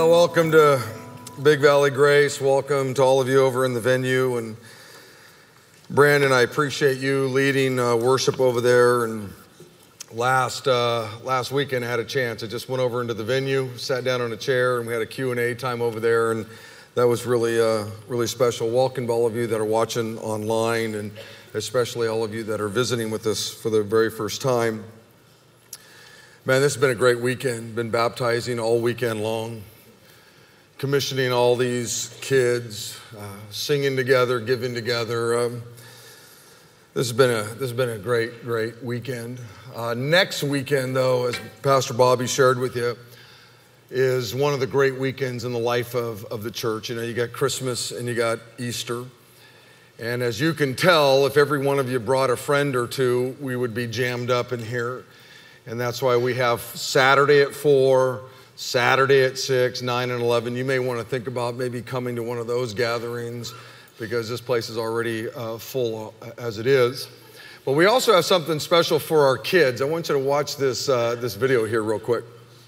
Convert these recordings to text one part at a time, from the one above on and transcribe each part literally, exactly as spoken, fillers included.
Well, welcome to Big Valley Grace. Welcome to all of you over in the venue. And Brandon, I appreciate you leading uh, worship over there. And last uh, last weekend I had a chance. I just went over into the venue, sat down on a chair, and we had a Q and A time over there. And that was really, uh, really special. Welcome to all of you that are watching online, and especially all of you that are visiting with us for the very first time. Man, this has been a great weekend. Been baptizing all weekend long, commissioning all these kids, uh, singing together, giving together. Um, this has been a this has been a great, great weekend. Uh, next weekend, though, as Pastor Bobby shared with you, is one of the great weekends in the life of, of the church. You know, you got Christmas and you got Easter. And as you can tell, if every one of you brought a friend or two, we would be jammed up in here. And that's why we have Saturday at four, Saturday at six, nine and eleven. You may want to think about maybe coming to one of those gatherings because this place is already uh, full as it is. But we also have something special for our kids. I want you to watch this, uh, this video here real quick.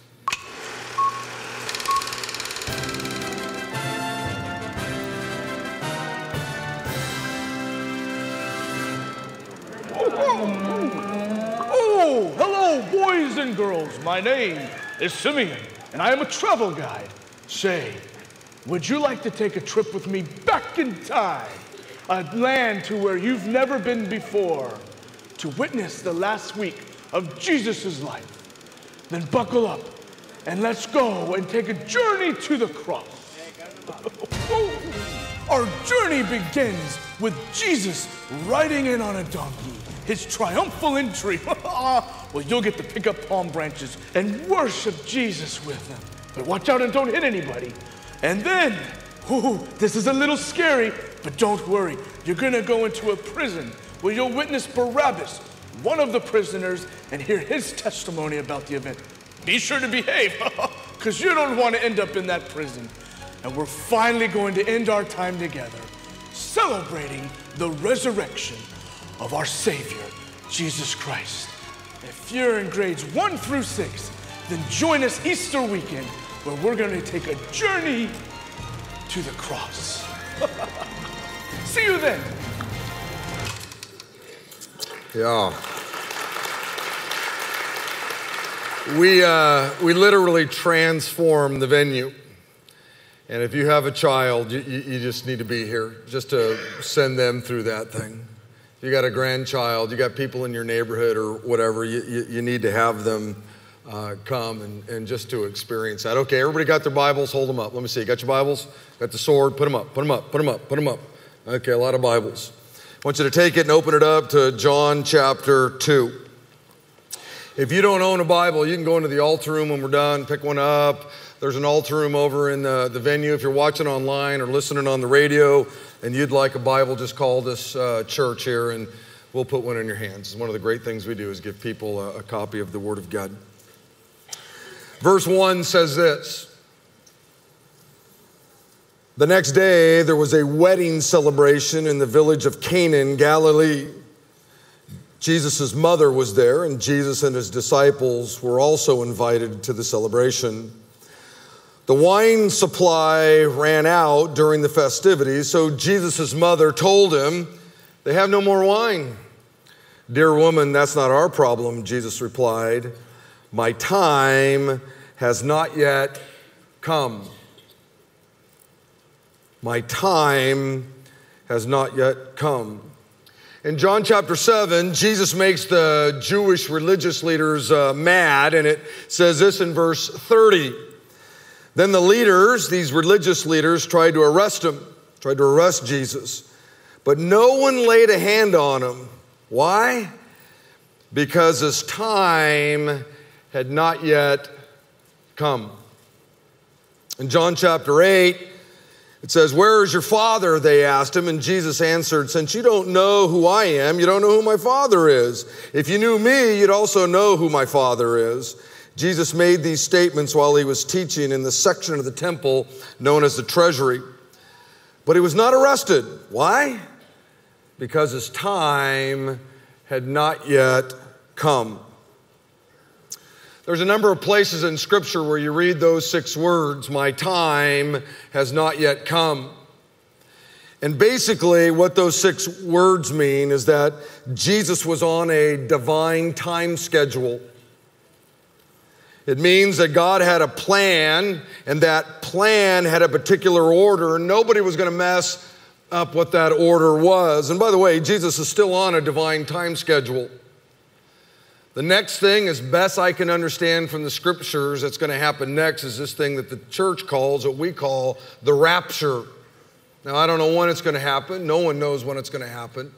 Boys and girls, my name is Simeon, and I am a travel guide. Say, would you like to take a trip with me back in time, a land to where you've never been before, to witness the last week of Jesus' life? Then buckle up, and let's go and take a journey to the cross. Our journey begins with Jesus riding in on a donkey, his triumphal entry. Well, you'll get to pick up palm branches and worship Jesus with them. But watch out and don't hit anybody. And then, ooh, this is a little scary, but don't worry. You're gonna go into a prison where you'll witness Barabbas, one of the prisoners, and hear his testimony about the event. Be sure to behave, because you don't want to end up in that prison. And we're finally going to end our time together, celebrating the resurrection of our Savior, Jesus Christ. If you're in grades one through six, then join us Easter weekend, where we're going to take a journey to the cross. See you then. Yeah. We, uh, we literally transform the venue. And if you have a child, you, you just need to be here just to send them through that thing. You got a grandchild, you got people in your neighborhood or whatever, you, you, you need to have them uh, come and, and just to experience that. Okay, everybody got their Bibles? Hold them up. Let me see. Got your Bibles? Got the sword? Put them up, put them up, put them up, put them up. Okay, a lot of Bibles. I want you to take it and open it up to John chapter two. If you don't own a Bible, you can go into the altar room when we're done, pick one up. There's an altar room over in the, the venue. If you're watching online or listening on the radio and you'd like a Bible, just call this uh, church here and we'll put one in your hands. One of the great things we do is give people a, a copy of the Word of God. Verse one says this: the next day there was a wedding celebration in the village of Cana, Galilee. Jesus' mother was there, and Jesus and his disciples were also invited to the celebration. The wine supply ran out during the festivities, so Jesus' mother told him, "They have no more wine." "Dear woman, that's not our problem," Jesus replied. "My time has not yet come." My time has not yet come. In John chapter seven, Jesus makes the Jewish religious leaders uh, mad, and it says this in verse thirty. Then the leaders, these religious leaders, tried to arrest him, tried to arrest Jesus, but no one laid a hand on him. Why? Because his time had not yet come. In John chapter eight, it says, "Where is your father?" they asked him, and Jesus answered, "Since you don't know who I am, you don't know who my Father is. If you knew me, you'd also know who my Father is." Jesus made these statements while he was teaching in the section of the temple known as the treasury. But he was not arrested. Why? Because his time had not yet come. There's a number of places in Scripture where you read those six words, my time has not yet come. And basically what those six words mean is that Jesus was on a divine time schedule. It means that God had a plan, and that plan had a particular order, and nobody was going to mess up what that order was. And by the way, Jesus is still on a divine time schedule. The next thing, as best I can understand from the Scriptures, that's going to happen next is this thing that the church calls, what we call the rapture. Now, I don't know when it's going to happen. No one knows when it's going to happen.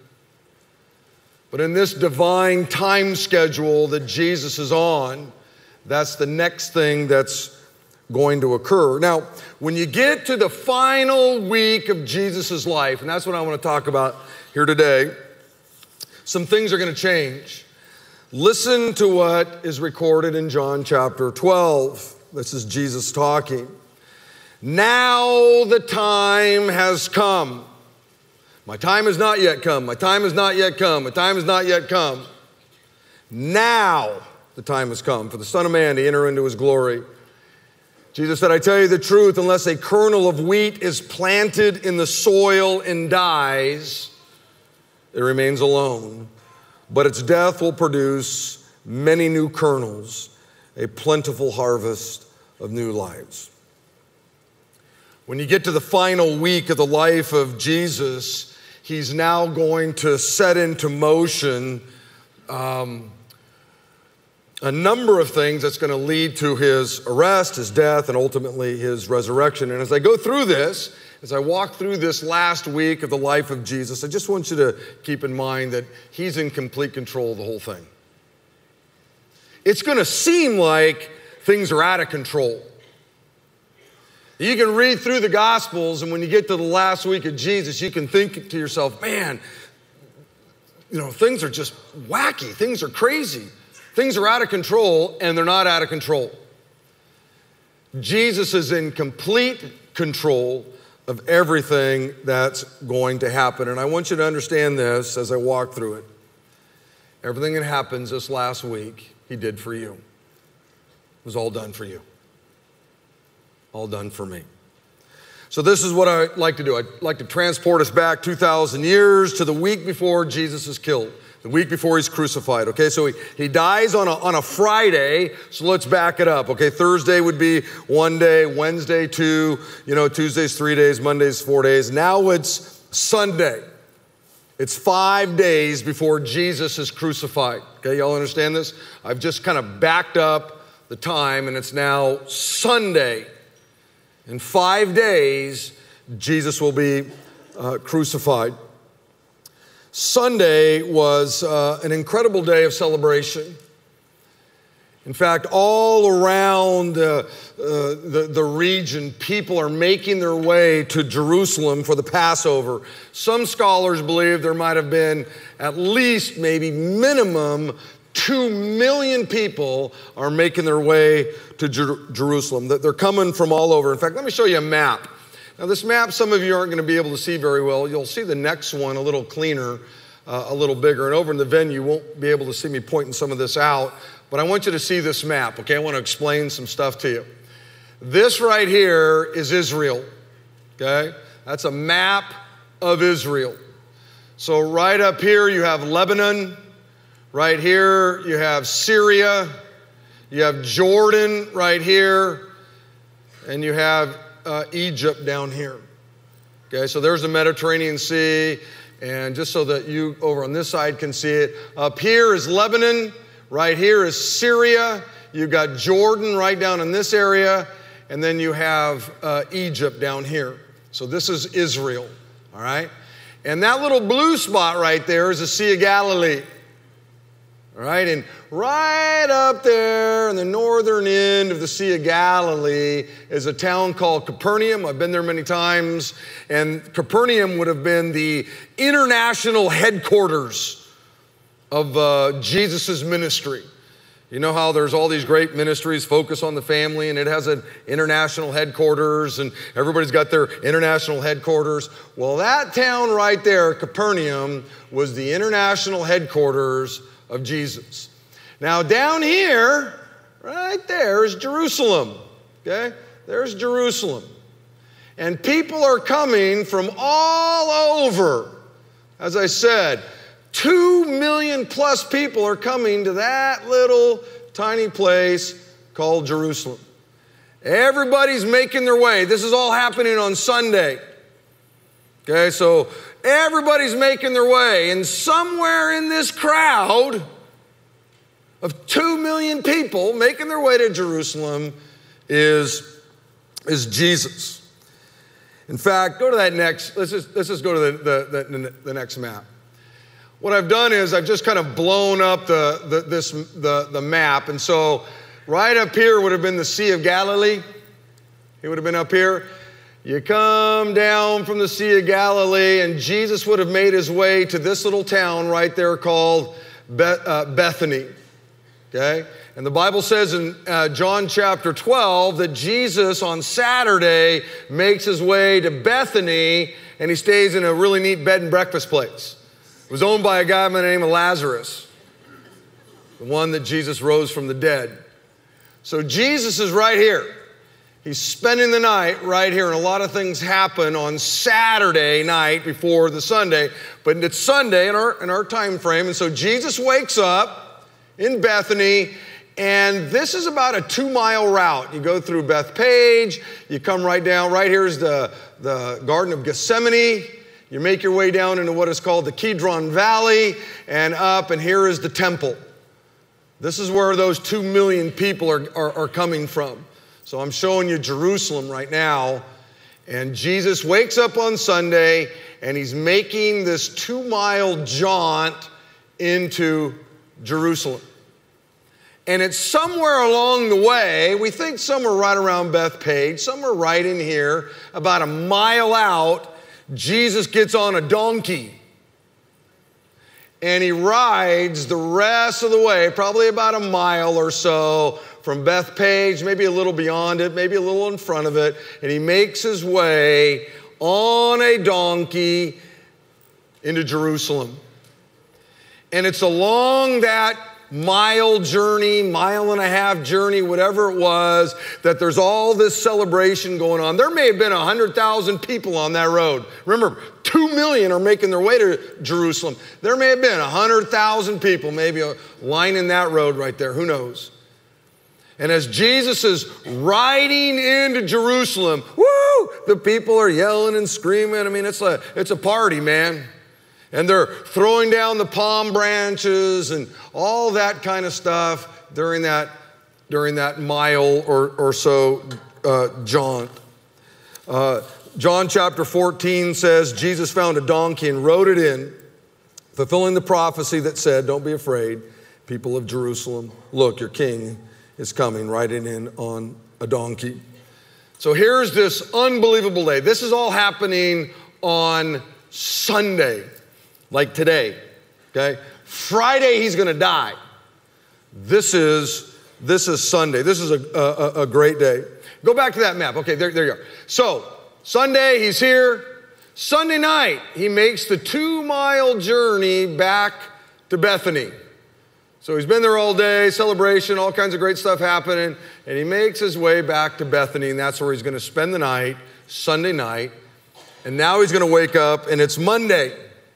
But in this divine time schedule that Jesus is on, that's the next thing that's going to occur. Now, when you get to the final week of Jesus' life, and that's what I want to talk about here today, some things are going to change. Listen to what is recorded in John chapter twelve. This is Jesus talking. Now the time has come. My time has not yet come. My time has not yet come. My time has not yet come. Now the time has come for the Son of Man to enter into his glory. Jesus said, I tell you the truth, unless a kernel of wheat is planted in the soil and dies, it remains alone. But its death will produce many new kernels, a plentiful harvest of new lives. When you get to the final week of the life of Jesus, he's now going to set into motion um, a number of things that's going to lead to his arrest, his death, and ultimately his resurrection. And as I go through this, as I walk through this last week of the life of Jesus, I just want you to keep in mind that he's in complete control of the whole thing. It's going to seem like things are out of control. You can read through the Gospels, and when you get to the last week of Jesus, you can think to yourself, man, you know, things are just wacky. Things are crazy. Things are out of control, and they're not out of control. Jesus is in complete control of everything that's going to happen. And I want you to understand this as I walk through it. Everything that happens this last week, he did for you. It was all done for you. All done for me. So this is what I like to do. I'd like to transport us back two thousand years to the week before Jesus is killed, the week before he's crucified, okay? So he, he dies on a, on a Friday, so let's back it up, okay? Thursday would be one day, Wednesday two, you know, Tuesday's three days, Monday's four days. Now it's Sunday. It's five days before Jesus is crucified, okay? Y'all understand this? I've just kind of backed up the time, and it's now Sunday. In five days, Jesus will be uh, crucified. Sunday was uh, an incredible day of celebration. In fact, all around uh, uh, the, the region, people are making their way to Jerusalem for the Passover. Some scholars believe there might have been at least, maybe minimum, Two million people are making their way to Jer- Jerusalem. They're coming from all over. In fact, let me show you a map. Now, this map, some of you aren't going to be able to see very well. You'll see the next one a little cleaner, uh, a little bigger. And over in the venue, you won't be able to see me pointing some of this out. But I want you to see this map, okay? I want to explain some stuff to you. This right here is Israel, okay? That's a map of Israel. So right up here, you have Lebanon. Right here, you have Syria, you have Jordan right here, and you have uh, Egypt down here. Okay, so there's the Mediterranean Sea, and just so that you over on this side can see it, up here is Lebanon, right here is Syria, you've got Jordan right down in this area, and then you have uh, Egypt down here. So this is Israel, all right? And that little blue spot right there is the Sea of Galilee. All right, and right up there in the northern end of the Sea of Galilee is a town called Capernaum. I've been there many times, and Capernaum would have been the international headquarters of uh, Jesus' ministry. You know how there's all these great ministries, Focus on the Family, and it has an international headquarters, and everybody's got their international headquarters. Well, that town right there, Capernaum, was the international headquarters of Jesus. Now down here, right there is Jerusalem, okay? There's Jerusalem. And people are coming from all over. As I said, two million plus people are coming to that little tiny place called Jerusalem. Everybody's making their way. This is all happening on Sunday. Okay, so everybody's making their way. And somewhere in this crowd of two million people making their way to Jerusalem is, is Jesus. In fact, go to that next, let's just, let's just go to the, the, the, the next map. What I've done is I've just kind of blown up the, the, this, the, the map. And so right up here would have been the Sea of Galilee. He would have been up here. You come down from the Sea of Galilee, and Jesus would have made his way to this little town right there called Beth, uh, Bethany. Okay? And the Bible says in uh, John chapter twelve that Jesus on Saturday makes his way to Bethany, and he stays in a really neat bed and breakfast place. It was owned by a guy by the name of Lazarus, the one that Jesus rose from the dead. So Jesus is right here. He's spending the night right here, and a lot of things happen on Saturday night before the Sunday, but it's Sunday in our, in our time frame, and so Jesus wakes up in Bethany, and this is about a two-mile route. You go through Bethpage, you come right down, right here's the, the Garden of Gethsemane. You make your way down into what is called the Kidron Valley, and up, and here is the temple. This is where those two million people are, are, are coming from. So I'm showing you Jerusalem right now, and Jesus wakes up on Sunday, and he's making this two-mile jaunt into Jerusalem. And it's somewhere along the way, we think somewhere right around Bethpage, somewhere right in here, about a mile out, Jesus gets on a donkey. And he rides the rest of the way, probably about a mile or so, from Bethpage, maybe a little beyond it, maybe a little in front of it, and he makes his way on a donkey into Jerusalem. And it's along that mile journey, mile and a half journey, whatever it was, that there's all this celebration going on. There may have been one hundred thousand people on that road. Remember, two million are making their way to Jerusalem. There may have been one hundred thousand people maybe lining that road right there. Who knows? And as Jesus is riding into Jerusalem, woo, the people are yelling and screaming. I mean, it's a, it's a party, man. And they're throwing down the palm branches and all that kind of stuff during that, during that mile or, or so uh, jaunt. Uh, John chapter fourteen says, Jesus found a donkey and rode it in, fulfilling the prophecy that said, don't be afraid, people of Jerusalem. Look, your king is coming, riding in on a donkey. So here's this unbelievable day. This is all happening on Sunday. Like today, okay? Friday, he's gonna die. This is, this is Sunday. This is a, a, a great day. Go back to that map. Okay, there, there you are. So, Sunday, he's here. Sunday night, he makes the two-mile journey back to Bethany. So he's been there all day, celebration, all kinds of great stuff happening, and he makes his way back to Bethany, and that's where he's gonna spend the night, Sunday night. And now he's gonna wake up, and it's Monday.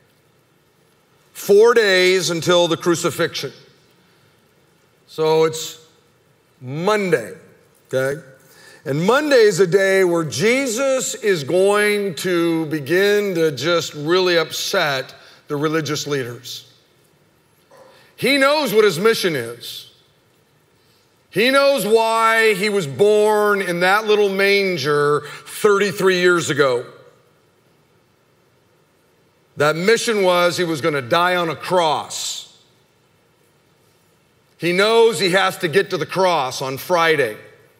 Four days until the crucifixion. So it's Monday, okay? And Monday is a day where Jesus is going to begin to just really upset the religious leaders. He knows what his mission is. He knows why he was born in that little manger thirty-three years ago. That mission was he was going to die on a cross. He knows he has to get to the cross on Friday.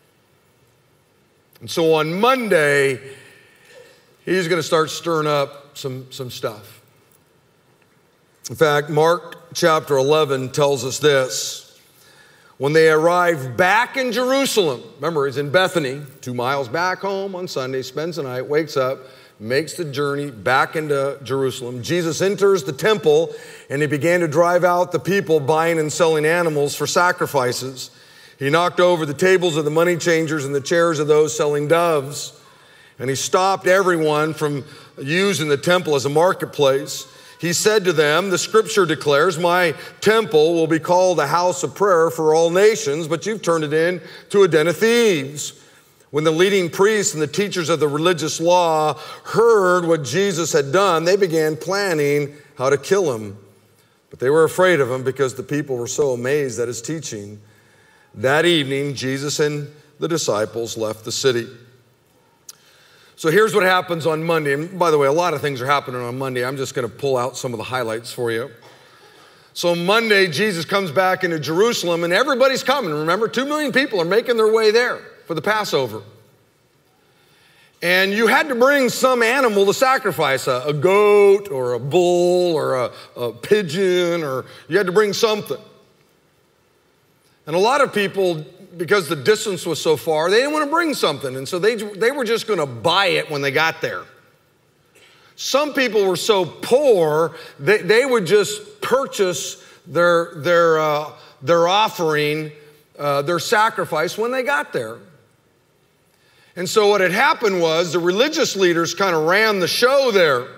And so on Monday, he's going to start stirring up some, some stuff. In fact, Mark chapter eleven tells us this. When they arrived back in Jerusalem, remember he's in Bethany, two miles back home on Sunday, spends the night, wakes up, makes the journey back into Jerusalem. Jesus enters the temple, and he began to drive out the people buying and selling animals for sacrifices. He knocked over the tables of the money changers and the chairs of those selling doves. And he stopped everyone from using the temple as a marketplace. He said to them, the scripture declares, my temple will be called a house of prayer for all nations, but you've turned it into a den of thieves. When the leading priests and the teachers of the religious law heard what Jesus had done, they began planning how to kill him. But they were afraid of him because the people were so amazed at his teaching. That evening, Jesus and the disciples left the city. So here's what happens on Monday. And by the way, a lot of things are happening on Monday. I'm just going to pull out some of the highlights for you. So Monday, Jesus comes back into Jerusalem, and everybody's coming. Remember, two million people are making their way there for the Passover. And you had to bring some animal to sacrifice, a, a goat or a bull or a, a pigeon, or you had to bring something. And a lot of people, because the distance was so far, they didn't want to bring something. And so they, they were just going to buy it when they got there. Some people were so poor, they, they would just purchase their, their, uh, their offering, uh, their sacrifice when they got there. And so what had happened was the religious leaders kind of ran the show there.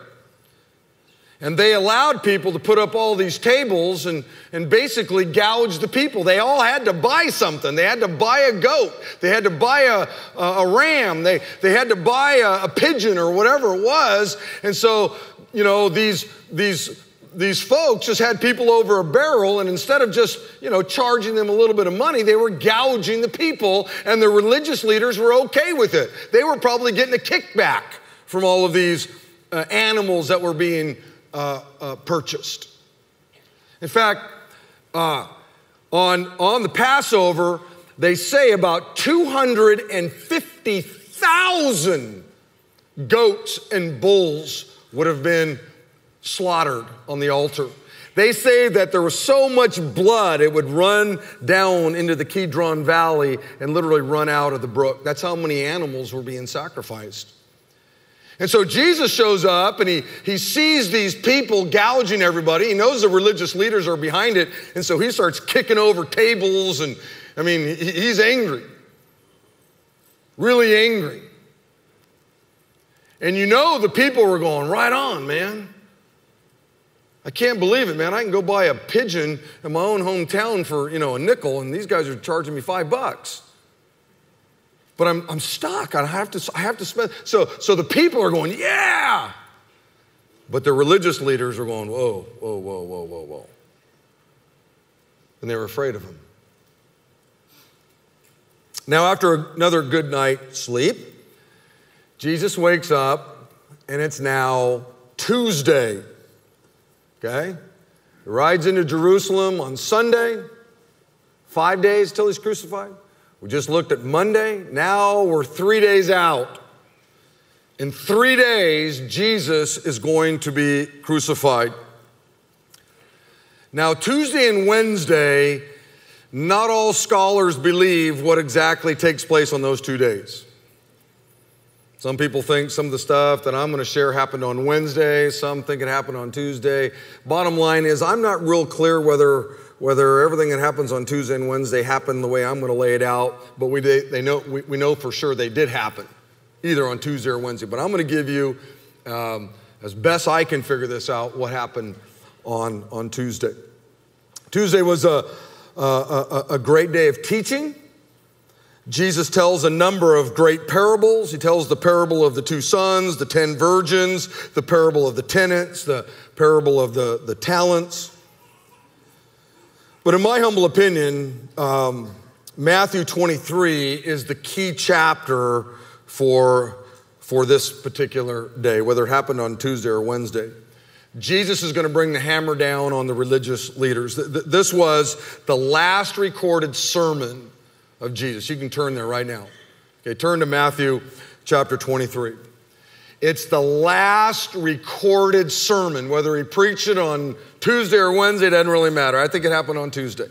And they allowed people to put up all these tables and, and basically gouge the people. They all had to buy something. They had to buy a goat. They had to buy a, a, a ram. They, they had to buy a, a pigeon or whatever it was. And so, you know, these, these, these folks just had people over a barrel, and instead of just, you know, charging them a little bit of money, they were gouging the people, and the religious leaders were okay with it. They were probably getting a kickback from all of these uh, animals that were being Uh, uh, purchased. In fact, uh, on, on the Passover, they say about two hundred fifty thousand goats and bulls would have been slaughtered on the altar. They say that there was so much blood it would run down into the Kidron Valley and literally run out of the brook. That's how many animals were being sacrificed. And so Jesus shows up and he, he sees these people gouging everybody. He knows the religious leaders are behind it. And so he starts kicking over tables. And I mean, he, he's angry, really angry. And you know the people were going, right on, man. I can't believe it, man. I can go buy a pigeon in my own hometown for, you know, a nickel, and these guys are charging me five bucks. But I'm, I'm stuck. I have to, I have to spend. So, so the people are going, yeah. But the religious leaders are going, whoa, whoa, whoa, whoa, whoa, whoa. And they were afraid of him. Now, after another good night's sleep, Jesus wakes up, and it's now Tuesday. Okay? He rides into Jerusalem on Sunday, five days till he's crucified. We just looked at Monday. Now we're three days out. In three days, Jesus is going to be crucified. Now, Tuesday and Wednesday, not all scholars believe what exactly takes place on those two days. Some people think some of the stuff that I'm going to share happened on Wednesday. Some think it happened on Tuesday. Bottom line is, I'm not real clear whether Whether everything that happens on Tuesday and Wednesday happened the way I'm going to lay it out, but we, they know, we, we know for sure they did happen, either on Tuesday or Wednesday. But I'm going to give you, um, as best I can figure this out, what happened on, on Tuesday. Tuesday was a, a, a great day of teaching. Jesus tells a number of great parables. He tells the parable of the two sons, the ten virgins, the parable of the tenants, the parable of the, the talents. But in my humble opinion, um, Matthew twenty-three is the key chapter for, for this particular day, whether it happened on Tuesday or Wednesday. Jesus is going to bring the hammer down on the religious leaders. This was the last recorded sermon of Jesus. You can turn there right now. Okay, turn to Matthew chapter twenty-three. It's the last recorded sermon. Whether he preached it on Tuesday or Wednesday, it doesn't really matter. I think it happened on Tuesday.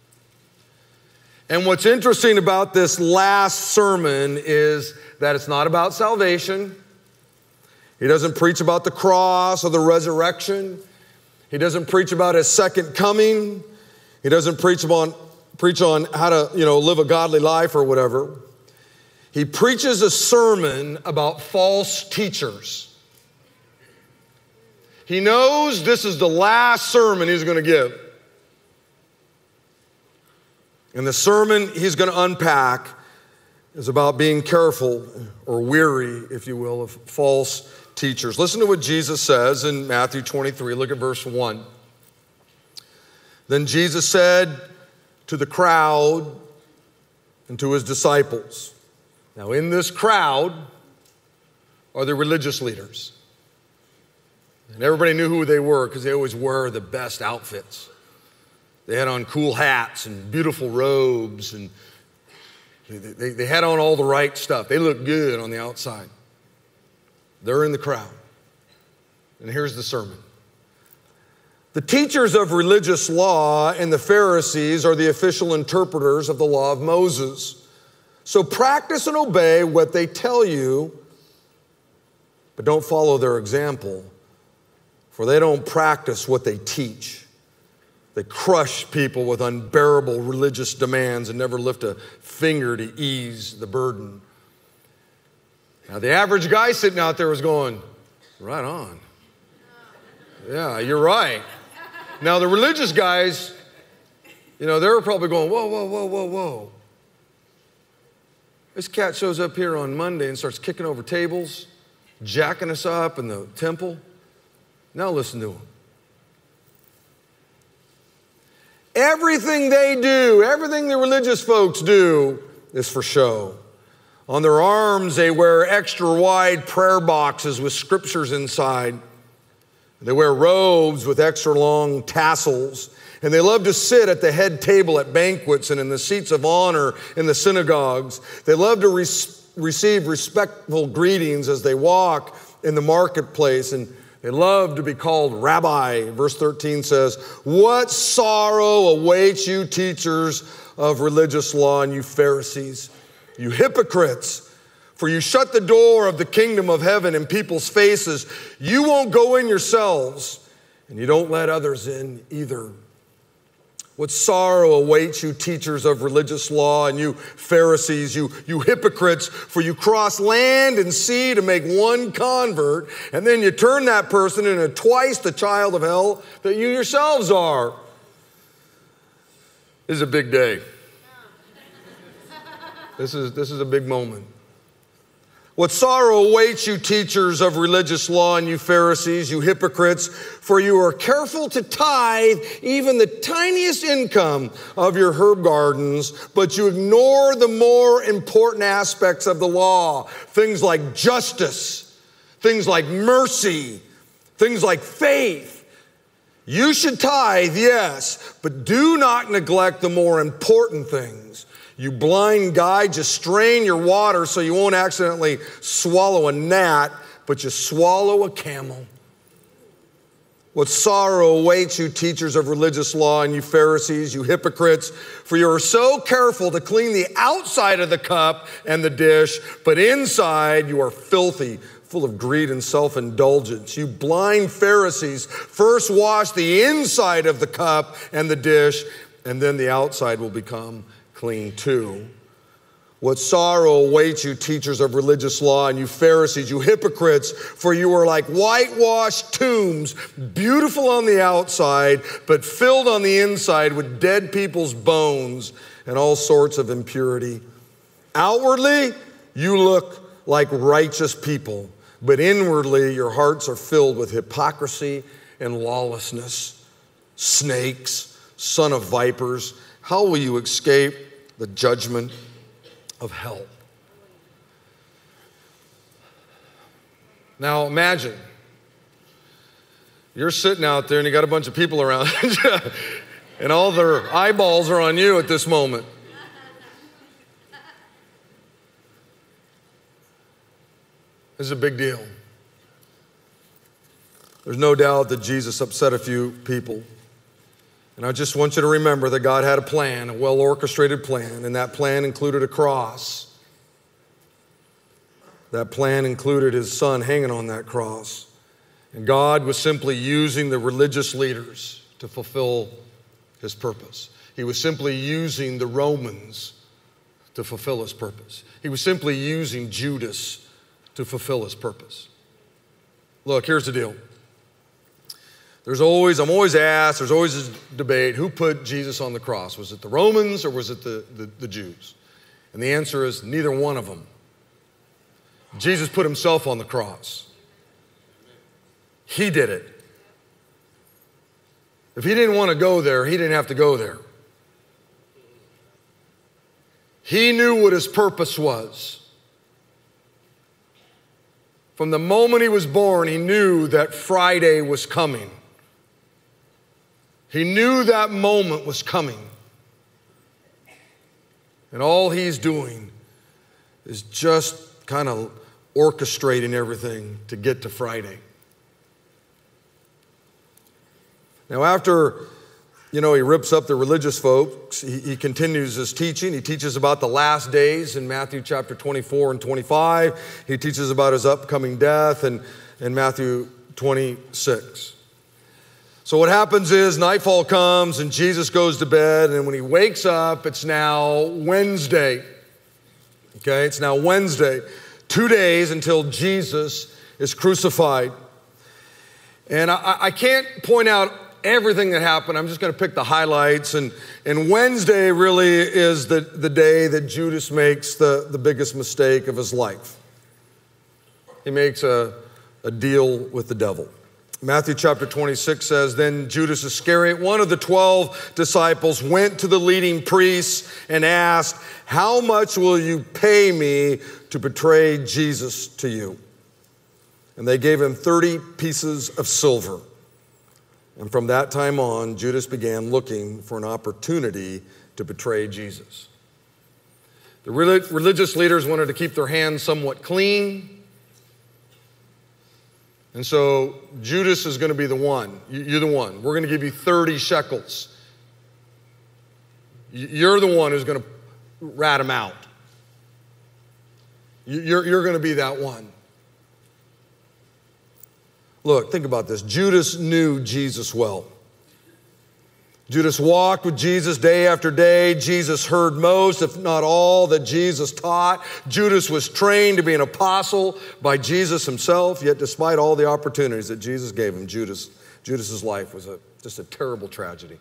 And what's interesting about this last sermon is that it's not about salvation. He doesn't preach about the cross or the resurrection. He doesn't preach about his second coming. He doesn't preach about, preach on how to, you know, live a godly life or whatever, he preaches a sermon about false teachers. He knows this is the last sermon he's going to give. And the sermon he's going to unpack is about being careful or weary, if you will, of false teachers. Listen to what Jesus says in Matthew twenty-three. Look at verse one. Then Jesus said to the crowd and to his disciples. Now, in this crowd are the religious leaders. And everybody knew who they were because they always wear the best outfits. They had on cool hats and beautiful robes, and they, they, they had on all the right stuff. They looked good on the outside. They're in the crowd. And here's the sermon. The teachers of religious law and the Pharisees are the official interpreters of the law of Moses. So practice and obey what they tell you, but don't follow their example, for they don't practice what they teach. They crush people with unbearable religious demands and never lift a finger to ease the burden. Now, the average guy sitting out there was going, right on. Yeah, you're right. Now, the religious guys, you know, they're probably going, whoa, whoa, whoa, whoa, whoa. This cat shows up here on Monday and starts kicking over tables, jacking us up in the temple. Now listen to him. Everything they do, everything the religious folks do is for show. On their arms, they wear extra wide prayer boxes with scriptures inside. They wear robes with extra long tassels. And they love to sit at the head table at banquets and in the seats of honor in the synagogues. They love to re- receive respectful greetings as they walk in the marketplace. And they love to be called rabbi. Verse thirteen says, what sorrow awaits you, teachers of religious law, and you Pharisees, you hypocrites, for you shut the door of the kingdom of heaven in people's faces. You won't go in yourselves, and you don't let others in either. What sorrow awaits you, teachers of religious law, and you Pharisees, you, you hypocrites, for you cross land and sea to make one convert, and then you turn that person into twice the child of hell that you yourselves are. This is a big day. This is, this is a big moment. What sorrow awaits you, teachers of religious law, and you Pharisees, you hypocrites, for you are careful to tithe even the tiniest income of your herb gardens, but you ignore the more important aspects of the law, things like justice, things like mercy, things like faith. You should tithe, yes, but do not neglect the more important things. You blind guy, just strain your water so you won't accidentally swallow a gnat, but you swallow a camel. What sorrow awaits you, teachers of religious law, and you Pharisees, you hypocrites, for you are so careful to clean the outside of the cup and the dish, but inside you are filthy, full of greed and self-indulgence. You blind Pharisees, first wash the inside of the cup and the dish, and then the outside will become clean too. What sorrow awaits you, teachers of religious law, and you Pharisees, you hypocrites, for you are like whitewashed tombs, beautiful on the outside, but filled on the inside with dead people's bones and all sorts of impurity. Outwardly, you look like righteous people, but inwardly, your hearts are filled with hypocrisy and lawlessness. Snakes, son of vipers, how will you escape the judgment of hell? Now imagine, you're sitting out there and you got a bunch of people around and all their eyeballs are on you at this moment. This is a big deal. There's no doubt that Jesus upset a few people. And I just want you to remember that God had a plan, a well-orchestrated plan, and that plan included a cross. That plan included his son hanging on that cross. And God was simply using the religious leaders to fulfill his purpose. He was simply using the Romans to fulfill his purpose. He was simply using Judas to fulfill his purpose. Look, here's the deal. There's always, I'm always asked, there's always this debate, who put Jesus on the cross? Was it the Romans or was it the, the, the Jews? And the answer is neither one of them. Jesus put himself on the cross. He did it. If he didn't want to go there, he didn't have to go there. He knew what his purpose was. From the moment he was born, he knew that Friday was coming. He knew that moment was coming. And all he's doing is just kind of orchestrating everything to get to Friday. Now, after, you know, he rips up the religious folks, he, he continues his teaching. He teaches about the last days in Matthew chapter twenty-four and twenty-five. He teaches about his upcoming death in, in Matthew twenty-six. So what happens is nightfall comes and Jesus goes to bed, and when he wakes up, it's now Wednesday. Okay, it's now Wednesday, two days until Jesus is crucified. And I, I can't point out everything that happened. I'm just going to pick the highlights. And, and Wednesday really is the, the day that Judas makes the, the biggest mistake of his life. He makes a, a deal with the devil. Matthew chapter twenty-six says, then Judas Iscariot, one of the twelve disciples, went to the leading priests and asked, how much will you pay me to betray Jesus to you? And they gave him thirty pieces of silver. And from that time on, Judas began looking for an opportunity to betray Jesus. The religious leaders wanted to keep their hands somewhat clean. And so Judas is going to be the one. You're the one. We're going to give you thirty shekels. You're the one who's going to rat him out. You're, you're going to be that one. Look, think about this. Judas knew Jesus well. Judas walked with Jesus day after day. Jesus heard most, if not all, that Jesus taught. Judas was trained to be an apostle by Jesus himself, yet despite all the opportunities that Jesus gave him, Judas, Judas's life was a, just a terrible tragedy.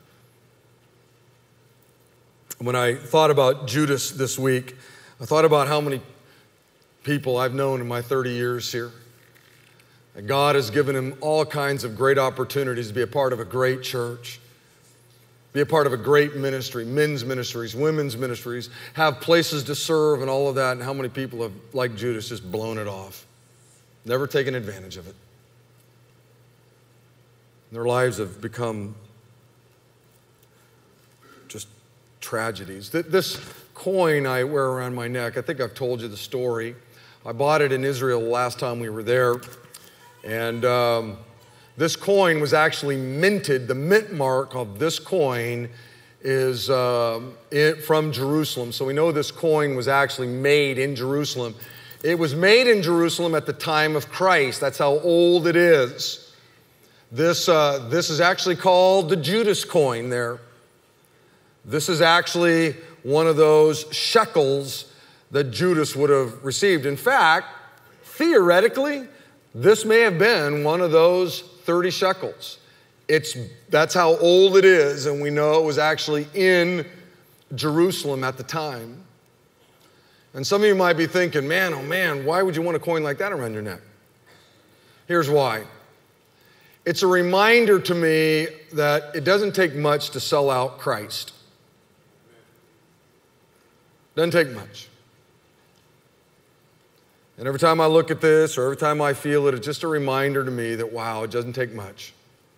When I thought about Judas this week, I thought about how many people I've known in my thirty years here. And God has given him all kinds of great opportunities to be a part of a great church, be a part of a great ministry, men's ministries, women's ministries, have places to serve and all of that. And how many people have, like Judas, just blown it off, never taken advantage of it. Their lives have become just tragedies. This coin I wear around my neck, I think I've told you the story. I bought it in Israel the last time we were there. And um, this coin was actually minted. The mint mark of this coin is uh, it, from Jerusalem. So we know this coin was actually made in Jerusalem. It was made in Jerusalem at the time of Christ. That's how old it is. This, uh, this is actually called the Judas coin there. This is actually one of those shekels that Judas would have received. In fact, theoretically, this may have been one of those thirty shekels. It's, that's how old it is, and we know it was actually in Jerusalem at the time. And some of you might be thinking, man, oh man, why would you want a coin like that around your neck? Here's why. It's a reminder to me that it doesn't take much to sell out Christ. Doesn't take much. And every time I look at this or every time I feel it, it's just a reminder to me that, wow, it doesn't take much.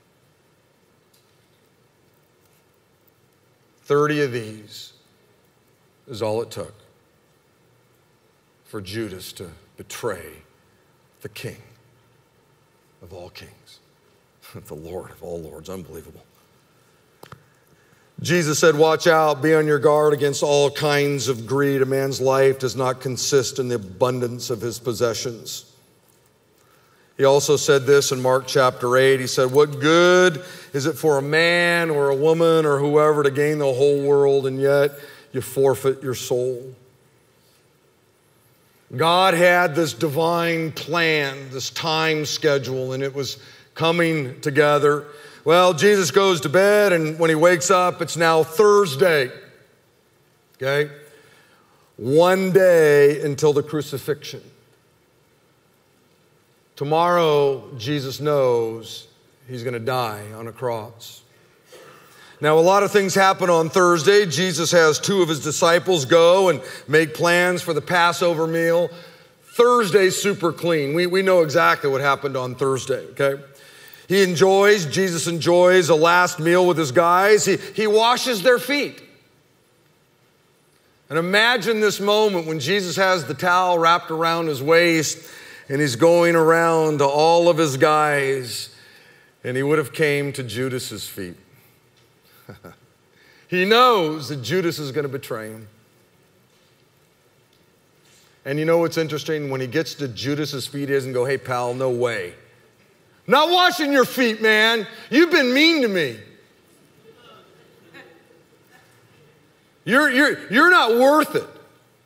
thirty of these is all it took for Judas to betray the King of all kings, the Lord of all lords. Unbelievable. Jesus said, watch out, be on your guard against all kinds of greed. A man's life does not consist in the abundance of his possessions. He also said this in Mark chapter eight. He said, what good is it for a man or a woman or whoever to gain the whole world and yet you forfeit your soul? God had this divine plan, this time schedule, and it was coming together. Well, Jesus goes to bed, and when he wakes up, it's now Thursday. Okay? One day until the crucifixion. Tomorrow, Jesus knows he's going to die on a cross. Now, a lot of things happen on Thursday. Jesus has two of his disciples go and make plans for the Passover meal. Thursday's super clean. We, we know exactly what happened on Thursday, okay? He enjoys, Jesus enjoys a last meal with his guys. He, he washes their feet. And imagine this moment when Jesus has the towel wrapped around his waist and he's going around to all of his guys, and he would have came to Judas's feet. He knows that Judas is going to betray him. And you know what's interesting? When he gets to Judas's feet, he doesn't go, hey, pal, no way. Not washing your feet, man. You've been mean to me. You're, you're, you're not worth it.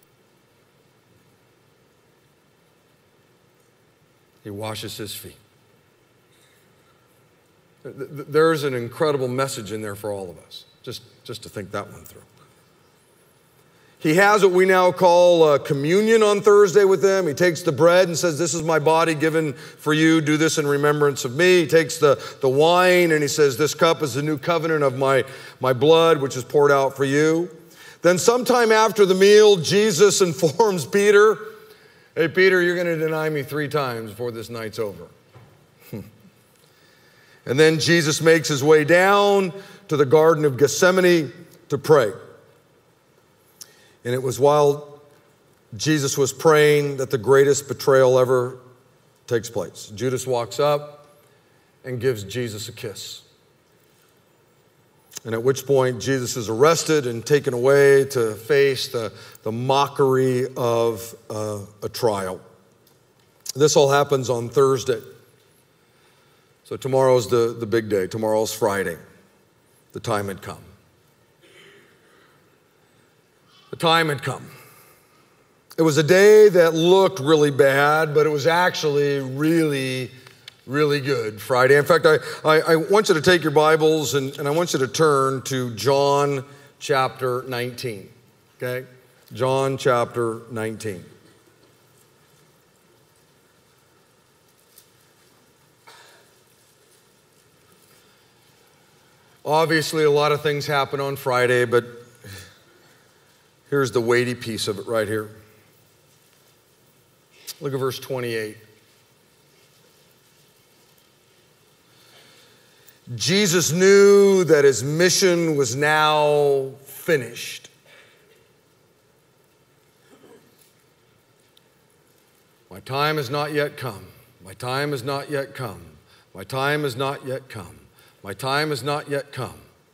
He washes his feet. There's an incredible message in there for all of us, just, just to think that one through. He has what we now call uh, communion on Thursday with them. He takes the bread and says, this is my body given for you. Do this in remembrance of me. He takes the, the wine and he says, this cup is the new covenant of my, my blood, which is poured out for you. Then sometime after the meal, Jesus informs Peter, hey, Peter, you're going to deny me three times before this night's over. And then Jesus makes his way down to the Garden of Gethsemane to pray. And it was while Jesus was praying that the greatest betrayal ever takes place. Judas walks up and gives Jesus a kiss. And at which point Jesus is arrested and taken away to face the, the mockery of uh, a trial. This all happens on Thursday. So tomorrow's the, the big day. Tomorrow's Friday. The time had come. The time had come. It was a day that looked really bad, but it was actually really, really good. Friday. In fact, I, I, I want you to take your Bibles and, and I want you to turn to John chapter nineteen. Okay? John chapter nineteen. Obviously, a lot of things happen on Friday, but here's the weighty piece of it right here. Look at verse twenty-eight. Jesus knew that his mission was now finished. My time has not yet come. My time has not yet come. My time has not yet come. My time has not yet come.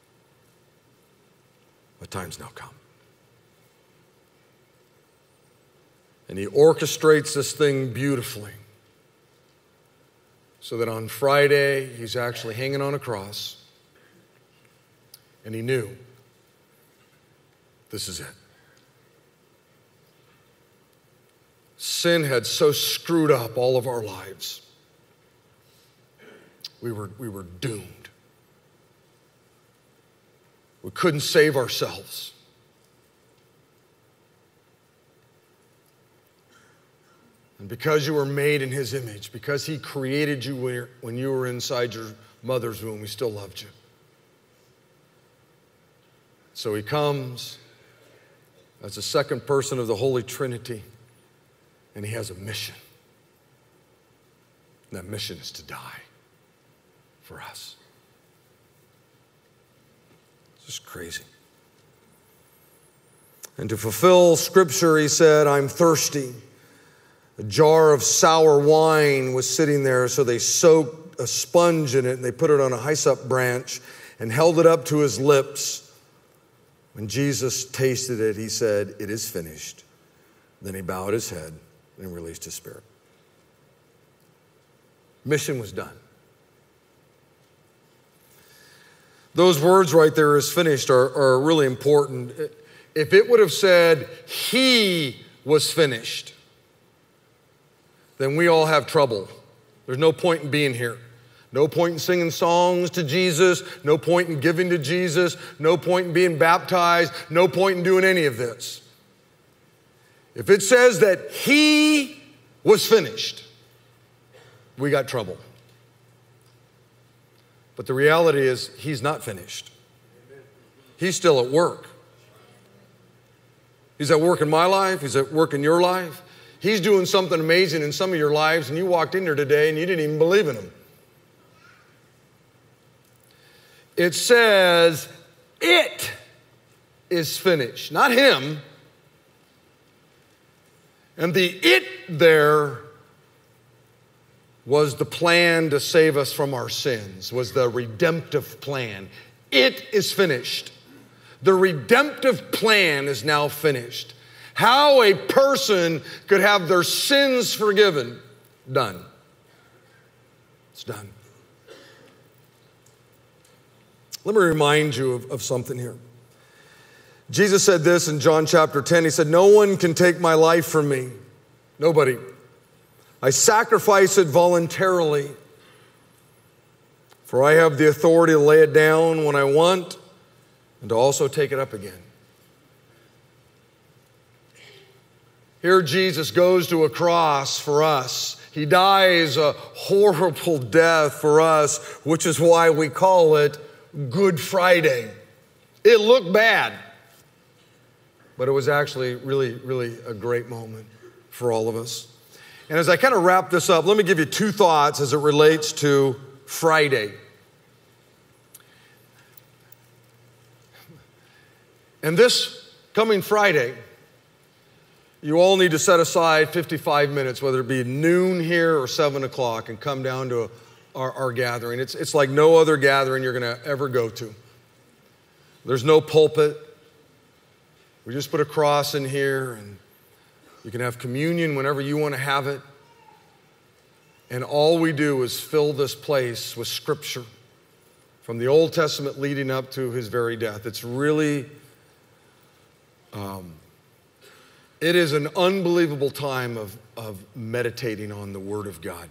My time's now come. And he orchestrates this thing beautifully so that on Friday, he's actually hanging on a cross. And he knew, this is it. Sin had so screwed up all of our lives. We were, we were doomed. We couldn't save ourselves. And because you were made in his image, because he created you when you were inside your mother's womb, he still loved you. So he comes as the second person of the Holy Trinity, and he has a mission. And that mission is to die for us. It's just crazy. And to fulfill Scripture, he said, I'm thirsty. A jar of sour wine was sitting there, so they soaked a sponge in it, and they put it on a hyssop branch and held it up to his lips. When Jesus tasted it, he said, it is finished. Then he bowed his head and released his spirit. Mission was done. Those words right there, is finished, are, are really important. If it would have said, he was finished, then we all have trouble. There's no point in being here. No point in singing songs to Jesus. No point in giving to Jesus. No point in being baptized. No point in doing any of this. If it says that he was finished, we got trouble. But the reality is, he's not finished. He's still at work. He's at work in my life. He's at work in your life. He's doing something amazing in some of your lives, and you walked in here today and you didn't even believe in him. It says, it is finished, not him. And the it there was the plan to save us from our sins, was the redemptive plan. It is finished. The redemptive plan is now finished. How a person could have their sins forgiven, done. It's done. Let me remind you of, of something here. Jesus said this in John chapter ten. He said, no one can take my life from me. Nobody. I sacrifice it voluntarily, for I have the authority to lay it down when I want and to also take it up again. Here Jesus goes to a cross for us. He dies a horrible death for us, which is why we call it Good Friday. It looked bad, but it was actually really, really a great moment for all of us. And as I kind of wrap this up, let me give you two thoughts as it relates to Friday. And this coming Friday, you all need to set aside fifty-five minutes, whether it be noon here or seven o'clock, and come down to our, our gathering. It's, it's like no other gathering you're going to ever go to. There's no pulpit. We just put a cross in here, and you can have communion whenever you want to have it. And all we do is fill this place with Scripture from the Old Testament leading up to his very death. It's really, um, it is an unbelievable time of, of meditating on the Word of God.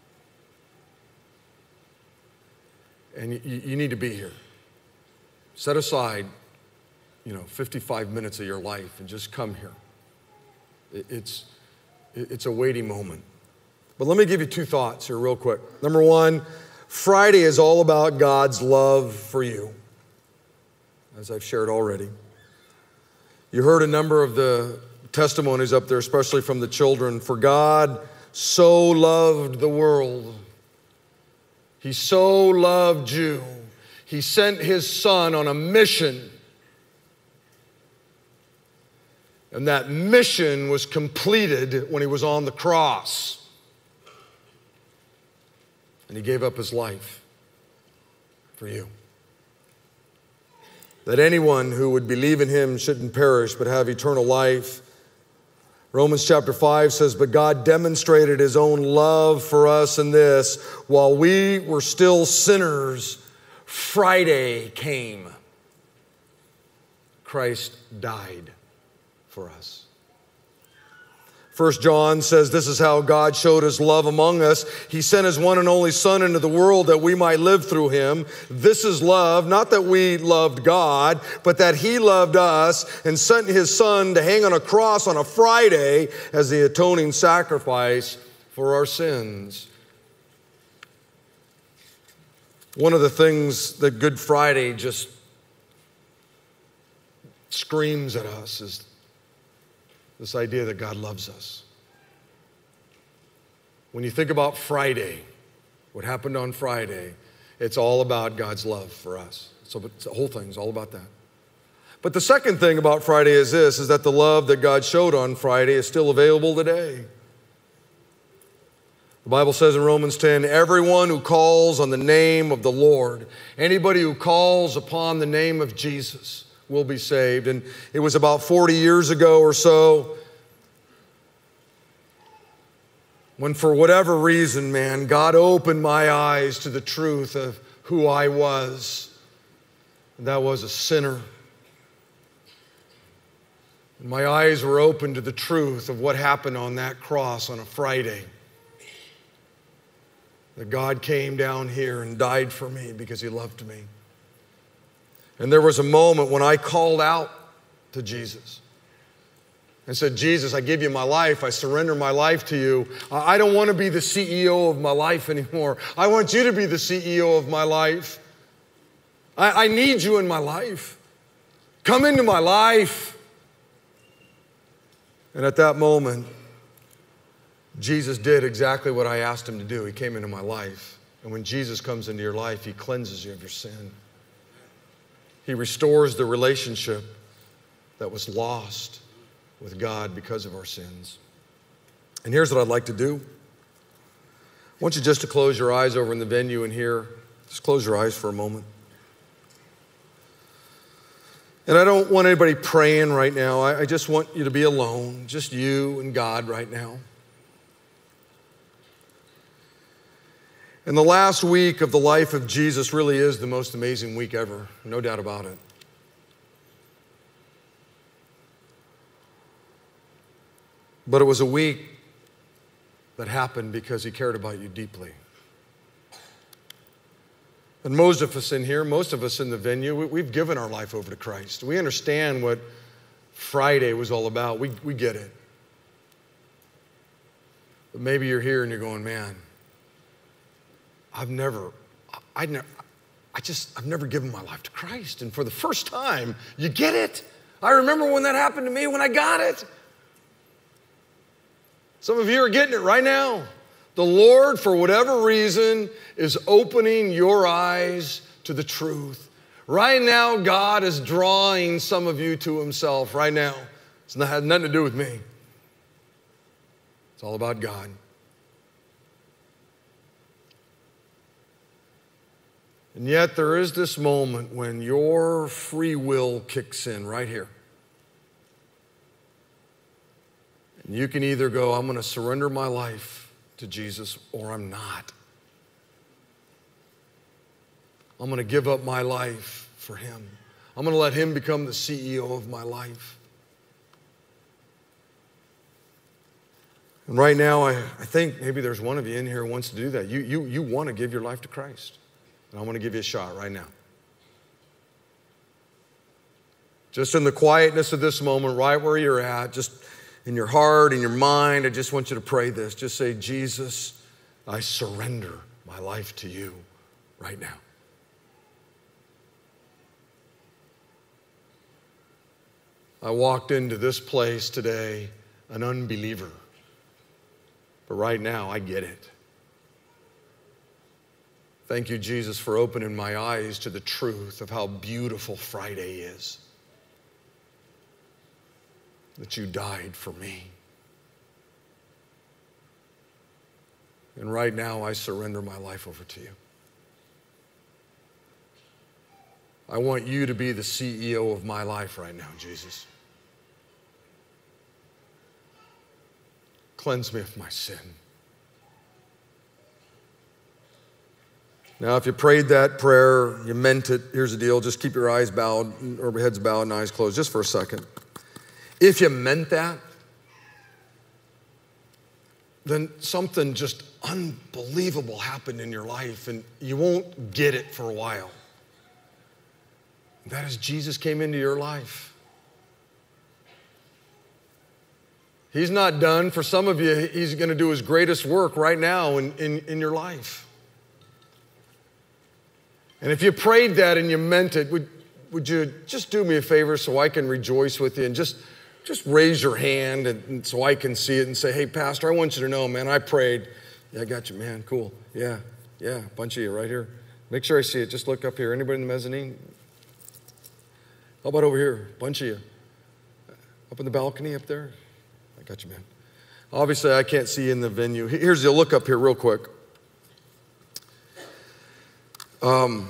And you, you need to be here. Set aside, you know, fifty-five minutes of your life and just come here. It's, it's a weighty moment. But let me give you two thoughts here real quick. Number one, Friday is all about God's love for you, as I've shared already. You heard a number of the testimonies up there, especially from the children. For God so loved the world. He so loved you. He sent his son on a mission. And that mission was completed when he was on the cross. And he gave up his life for you. That anyone who would believe in him shouldn't perish but have eternal life. Romans chapter five says, but God demonstrated his own love for us in this: while we were still sinners, Friday came. Christ died for us. First John says this is how God showed his love among us. He sent his one and only Son into the world that we might live through him. This is love, not that we loved God, but that he loved us and sent his Son to hang on a cross on a Friday as the atoning sacrifice for our sins. One of the things that Good Friday just screams at us is this idea that God loves us. When you think about Friday, what happened on Friday, it's all about God's love for us. So the whole thing is all about that. But the second thing about Friday is this, is that the love that God showed on Friday is still available today. The Bible says in Romans ten, everyone who calls on the name of the Lord, anybody who calls upon the name of Jesus, will be saved. And it was about forty years ago or so when for whatever reason, man, God opened my eyes to the truth of who I was. And that was a sinner. And my eyes were opened to the truth of what happened on that cross on a Friday. That God came down here and died for me because he loved me. And there was a moment when I called out to Jesus and said, Jesus, I give you my life. I surrender my life to you. I don't want to be the C E O of my life anymore. I want you to be the C E O of my life. I, I need you in my life. Come into my life. And at that moment, Jesus did exactly what I asked him to do. He came into my life. And when Jesus comes into your life, he cleanses you of your sin. He restores the relationship that was lost with God because of our sins. And here's what I'd like to do. I want you just to close your eyes over in the venue and here. Just close your eyes for a moment. And I don't want anybody praying right now. I, I just want you to be alone, just you and God right now. And the last week of the life of Jesus really is the most amazing week ever, no doubt about it. But it was a week that happened because he cared about you deeply. And most of us in here, most of us in the venue, we, we've given our life over to Christ. We understand what Friday was all about. We, we get it. But maybe you're here and you're going, man, I've never, I never, I just, I've never given my life to Christ. And for the first time, you get it. I remember when that happened to me, when I got it. Some of you are getting it right now. The Lord, for whatever reason, is opening your eyes to the truth. Right now, God is drawing some of you to himself right now. It's not, had nothing to do with me. It's all about God. And yet there is this moment when your free will kicks in right here. And you can either go, I'm going to surrender my life to Jesus, or I'm not. I'm going to give up my life for him. I'm going to let him become the C E O of my life. And right now, I, I think maybe there's one of you in here who wants to do that. You, you, you want to give your life to Christ. And I want to give you a shot right now. Just in the quietness of this moment, right where you're at, just in your heart, in your mind, I just want you to pray this. Just say, Jesus, I surrender my life to you right now. I walked into this place today an unbeliever, but right now I get it. Thank you, Jesus, for opening my eyes to the truth of how beautiful Friday is. That you died for me. And right now, I surrender my life over to you. I want you to be the C E O of my life right now, Jesus. Cleanse me of my sin. Now, if you prayed that prayer, you meant it, here's the deal. Just keep your eyes bowed, or heads bowed and eyes closed, just for a second. If you meant that, then something just unbelievable happened in your life, and you won't get it for a while. That is, Jesus came into your life. He's not done. For some of you, he's going to do his greatest work right now in, in, in your life. And if you prayed that and you meant it, would, would you just do me a favor so I can rejoice with you, and just, just raise your hand and, and so I can see it and say, hey, Pastor, I want you to know, man, I prayed. Yeah, I got you, man. Cool. Yeah, yeah, a bunch of you right here. Make sure I see it. Just look up here. Anybody in the mezzanine? How about over here? A bunch of you. Up in the balcony up there? I got you, man. Obviously, I can't see you in the venue. Here's the look up here real quick. Um,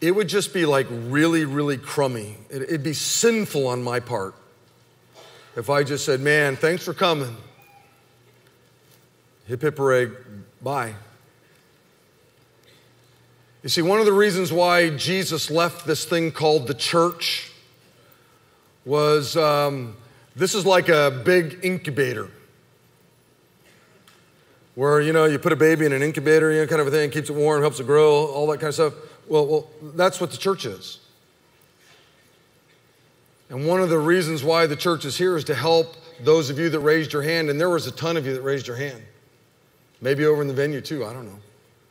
it would just be like really, really crummy. It, it'd be sinful on my part if I just said, man, thanks for coming. Hip, hip, hooray, bye. You see, one of the reasons why Jesus left this thing called the church was um, this is like a big incubator where, you know, you put a baby in an incubator, you know, kind of a thing, keeps it warm, helps it grow, all that kind of stuff. Well, well, that's what the church is. And one of the reasons why the church is here is to help those of you that raised your hand, and there was a ton of you that raised your hand. Maybe over in the venue too, I don't know.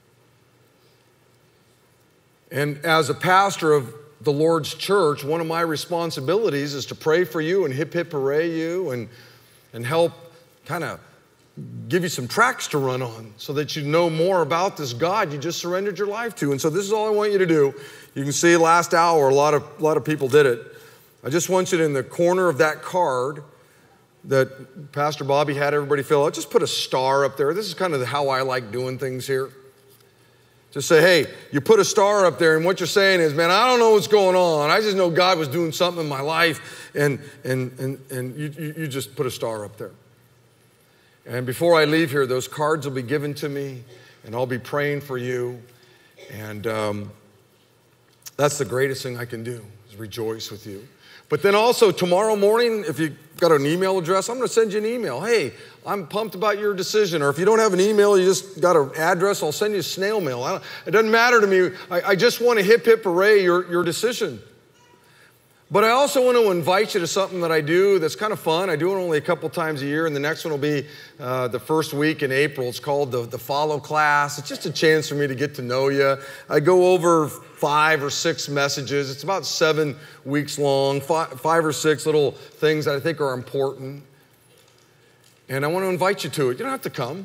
And as a pastor of the Lord's church, one of my responsibilities is to pray for you and hip, hip, hooray you and, and help kind of give you some tracks to run on so that you know more about this God you just surrendered your life to. And so this is all I want you to do. You can see last hour, a lot of, a lot of people did it. I just want you to, in the corner of that card that Pastor Bobby had everybody fill out, just put a star up there. This is kind of how I like doing things here. Just say, hey, you put a star up there, and what you're saying is, man, I don't know what's going on. I just know God was doing something in my life, and, and, and, and you, you just put a star up there. And before I leave here, those cards will be given to me, and I'll be praying for you. And um, that's the greatest thing I can do, is rejoice with you. But then also tomorrow morning, if you've got an email address, I'm going to send you an email. Hey, I'm pumped about your decision. Or if you don't have an email, you just got an address, I'll send you a snail mail. I don't, it doesn't matter to me. I, I just want to hip, hip, hooray your, your decision. But I also want to invite you to something that I do that's kind of fun. I do it only a couple times a year, and the next one will be uh, the first week in April. It's called the, the Follow Class. It's just a chance for me to get to know you. I go over five or six messages. It's about seven weeks long, five, five or six little things that I think are important. And I want to invite you to it. You don't have to come.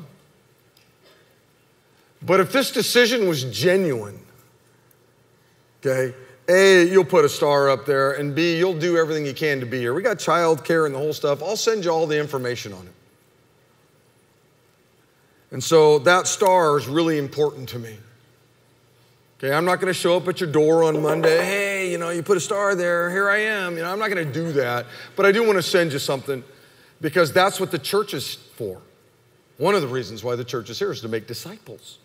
But if this decision was genuine, okay, A, you'll put a star up there, and B, you'll do everything you can to be here. We got child care and the whole stuff. I'll send you all the information on it. And so that star is really important to me. Okay, I'm not going to show up at your door on Monday. Hey, you know, you put a star there. Here I am. You know, I'm not going to do that. But I do want to send you something because that's what the church is for. One of the reasons why the church is here is to make disciples.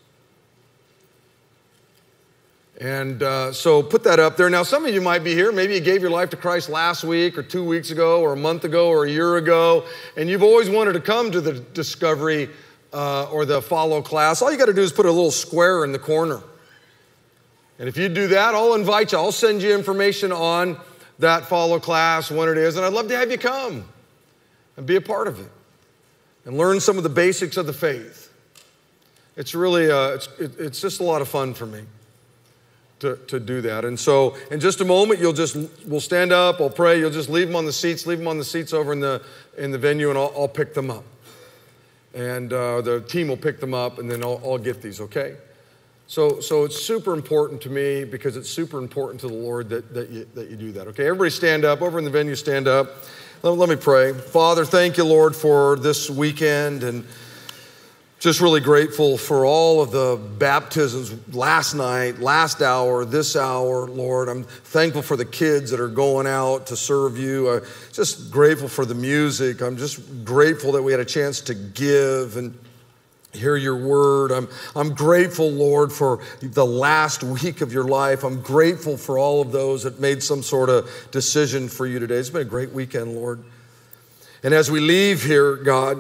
And uh, so put that up there. Now, some of you might be here. Maybe you gave your life to Christ last week or two weeks ago or a month ago or a year ago, and you've always wanted to come to the Discovery uh, or the Follow Class. All you got to do is put a little square in the corner. And if you do that, I'll invite you. I'll send you information on that Follow Class, when it is, and I'd love to have you come and be a part of it and learn some of the basics of the faith. It's really, uh, it's, it, it's just a lot of fun for me. To, to do that. And so in just a moment, you'll just, we'll stand up, I'll pray, you'll just leave them on the seats, leave them on the seats over in the, in the venue, and I'll, I'll pick them up. And uh, the team will pick them up, and then I'll, I'll get these, okay? So, so it's super important to me because it's super important to the Lord that, that, you, that you do that, okay? Everybody stand up, over in the venue, stand up. Let, let me pray. Father, thank you, Lord, for this weekend, and just really grateful for all of the baptisms last night, last hour, this hour, Lord. I'm thankful for the kids that are going out to serve you. I'm just grateful for the music. I'm just grateful that we had a chance to give and hear your word. I'm, I'm grateful, Lord, for the last week of your life. I'm grateful for all of those that made some sort of decision for you today. It's been a great weekend, Lord. And as we leave here, God,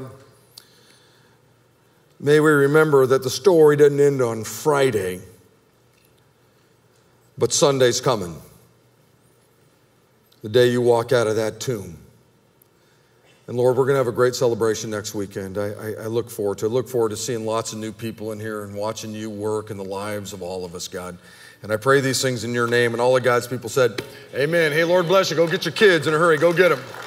may we remember that the story doesn't end on Friday, but Sunday's coming. The day you walk out of that tomb. And Lord, we're going to have a great celebration next weekend. I, I, I look forward to it. I look forward to seeing lots of new people in here and watching you work in the lives of all of us, God. And I pray these things in your name. And all of God's people said, amen. Hey, Lord bless you. Go get your kids in a hurry. Go get them.